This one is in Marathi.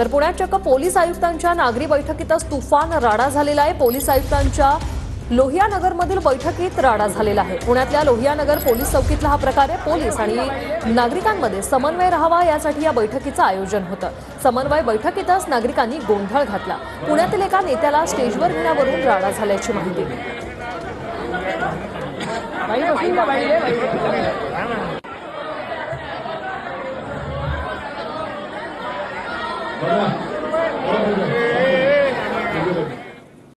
तर पुण्यात चक्क पोलीस आयुक्तांच्या नागरी बैठकीतच तुफान राडा झालेला आहे। पोलीस आयुक्तांच्या लोहियानगरमधील बैठकीत राडा झालेला आहे। पुण्यातल्या लोहियानगर पोलीस चौकीतला हा प्रकार आहे। पोलीस आणि नागरिकांमध्ये समन्वय राहावा यासाठी या बैठकीचं आयोजन होतं। समन्वय बैठकीतच नागरिकांनी गोंधळ घातला। पुण्यातील एका नेत्याला स्टेजवर घेण्यावरून राडा झाल्याची माहिती। बघा